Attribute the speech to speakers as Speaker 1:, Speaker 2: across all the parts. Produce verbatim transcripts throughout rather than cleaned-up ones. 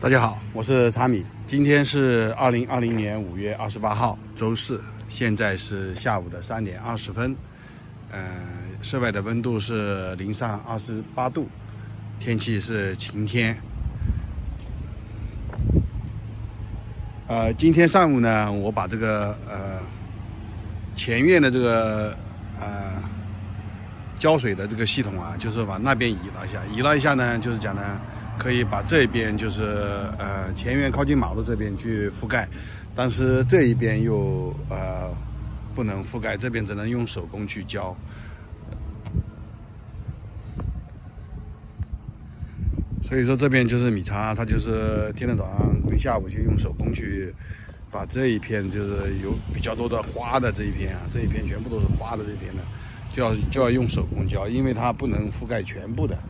Speaker 1: 大家好，我是查米。今天是二零二零年五月二十八号，周四，现在是下午的三点二十分。嗯、呃，室外的温度是零上二十八度，天气是晴天。呃，今天上午呢，我把这个呃前院的这个呃浇水的这个系统啊，就是往那边移了一下，移了一下呢，就是讲呢。可以把这边就是呃前院靠近马路这边去覆盖，但是这一边又呃不能覆盖，这边只能用手工去浇。所以说这边就是米茶，它就是天天早上跟下午去用手工去把这一片就是有比较多的花的这一片啊，这一片全部都是花的这一片呢，就要就要用手工浇，因为它不能覆盖全部的。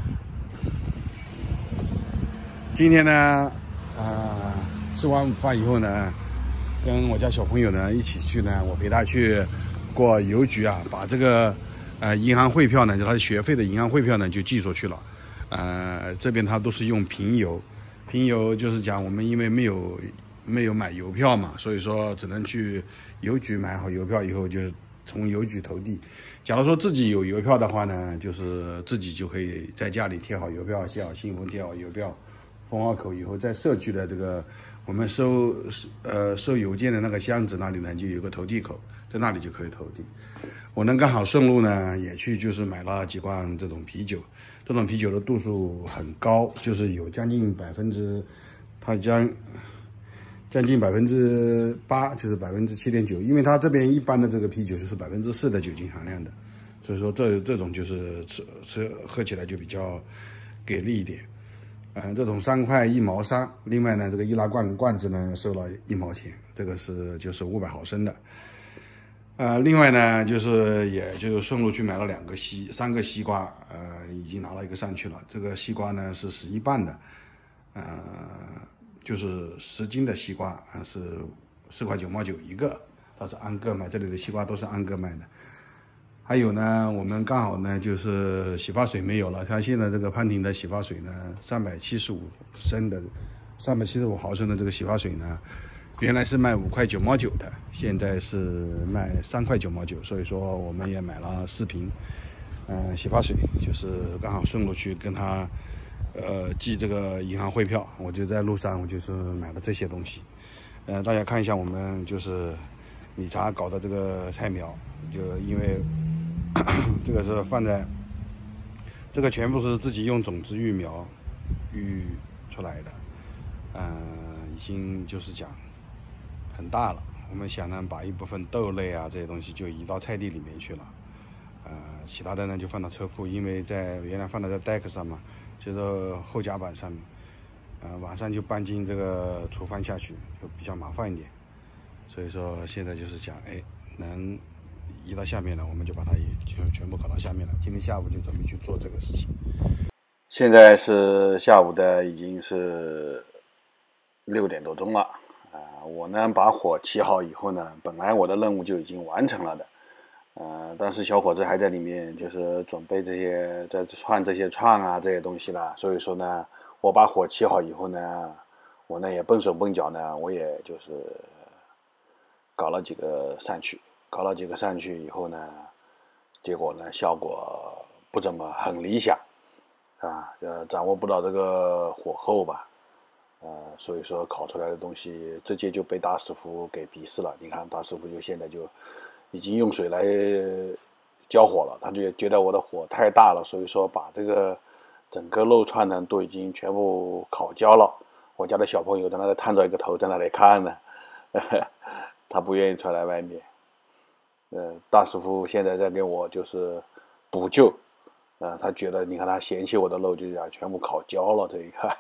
Speaker 1: 今天呢，呃，吃完午饭以后呢，跟我家小朋友呢一起去呢，我陪他去过邮局啊，把这个呃银行汇票呢，就他的学费的银行汇票呢就寄出去了。呃，这边他都是用平邮，平邮就是讲我们因为没有没有买邮票嘛，所以说只能去邮局买好邮票以后，就是从邮局投递。假如说自己有邮票的话呢，就是自己就可以在家里贴好邮票，写好信封，贴好邮票。封好口以后，在社区的这个我们收呃收邮件的那个箱子那里呢，就有个投递口，在那里就可以投递。我呢刚好顺路呢也去就是买了几罐这种啤酒，这种啤酒的度数很高，就是有将近百分之，它将将近百分之八，就是百分之七点九，因为它这边一般的这个啤酒就是百分之四的酒精含量的，所以说这这种就是吃吃喝起来就比较给力一点。嗯，这种三块一毛三，另外呢，这个易拉罐罐子呢收了一毛钱，这个是就是五百毫升的。呃，另外呢，就是也就顺路去买了两个西三个西瓜，呃，已经拿了一个上去了。这个西瓜呢是十一磅的，呃，就是十斤的西瓜啊、呃、是四块九毛九一个，它是按个卖，这里的西瓜都是按个卖的。还有呢，我们刚好呢，就是洗发水没有了。它现在这个潘婷的洗发水呢，三百七十五升的，三百七十五毫升的这个洗发水呢，原来是卖五块九毛九的，现在是卖三块九毛九。所以说，我们也买了四瓶，嗯、呃，洗发水，就是刚好顺路去跟他，呃，寄这个银行汇票。我就在路上，我就是买了这些东西。呃，大家看一下我们就是米茶搞的这个菜苗，就因为。这个是放在，这个全部是自己用种子育苗育出来的，嗯、呃，已经就是讲很大了。我们想呢，把一部分豆类啊这些东西就移到菜地里面去了，呃，其他的呢就放到车库，因为在原来放在在 deck 上嘛，就是后甲板上面，呃，晚上就搬进这个厨房下去，就比较麻烦一点。所以说现在就是讲，哎，能。移到下面了，我们就把它也就全部搞到下面了。今天下午就准备去做这个事情。现在是下午的已经是六点多钟了啊、呃！我呢把火起好以后呢，本来我的任务就已经完成了的，呃，但是小伙子还在里面，就是准备这些在串这些串啊这些东西了。所以说呢，我把火起好以后呢，我呢也笨手笨脚呢，我也就是搞了几个上去。搞了几个上去以后呢，结果呢效果不怎么很理想，啊，呃，掌握不到这个火候吧，呃，所以说烤出来的东西直接就被大师傅给鄙视了。你看大师傅就现在就已经用水来浇火了，他就觉得我的火太大了，所以说把这个整个肉串呢都已经全部烤焦了。我家的小朋友在那里探着一个头在那里看呢，呵呵，他不愿意出来外面。呃，大师傅现在在给我就是补救，呃，他觉得你看他嫌弃我的肉就这样全部烤焦了，这一看，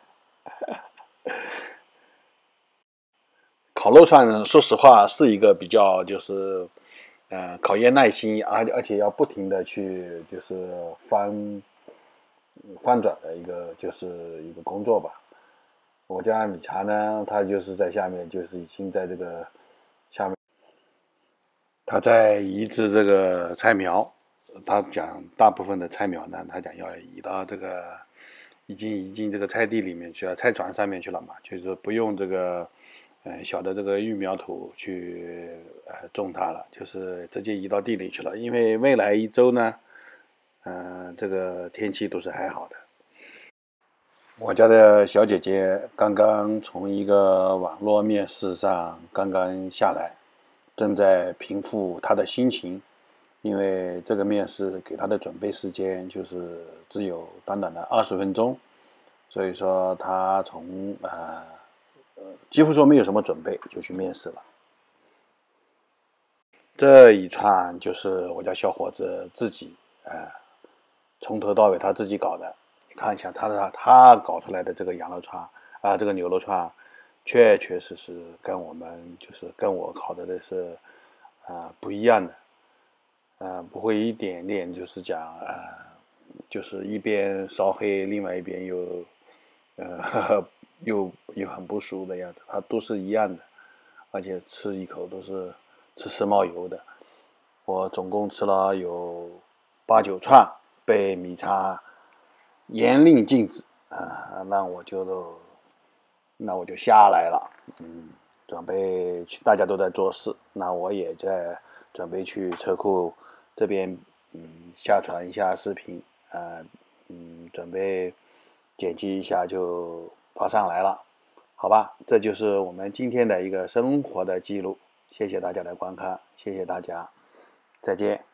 Speaker 1: 烤肉串呢，说实话是一个比较就是呃考验耐心，而而且要不停的去就是翻翻转的一个就是一个工作吧。我家米茶呢，他就是在下面，就是已经在这个下面。他在移植这个菜苗，他讲大部分的菜苗呢，他讲要移到这个已经移进这个菜地里面去了，菜船上面去了嘛，就是不用这个呃小的这个育苗土去呃种它了，就是直接移到地里去了。因为未来一周呢，嗯、呃，这个天气都是还好的。我家的小姐姐刚刚从一个网络面试上刚刚下来，正在平复她的心情，因为这个面试给她的准备时间就是只有短短的二十分钟，所以说她从呃几乎说没有什么准备就去面试了。这一串就是我家小伙子自己呃从头到尾他自己搞的。你看一下他的他搞出来的这个羊肉串啊，这个牛肉串，确确实实跟我们就是跟我烤的的是啊、呃、不一样的，呃不会一点点就是讲呃就是一边烧黑，另外一边又呃呵呵又又很不熟的样子，它都是一样的，而且吃一口都是吃吃冒油的。我总共吃了有八九串，被米叉严令禁止啊，那我就那我就下来了，嗯，准备去，大家都在做事，那我也在准备去车库这边，嗯，下传一下视频，啊，嗯，准备剪辑一下就发上来了，好吧，这就是我们今天的一个生活的记录，谢谢大家的观看，谢谢大家，再见。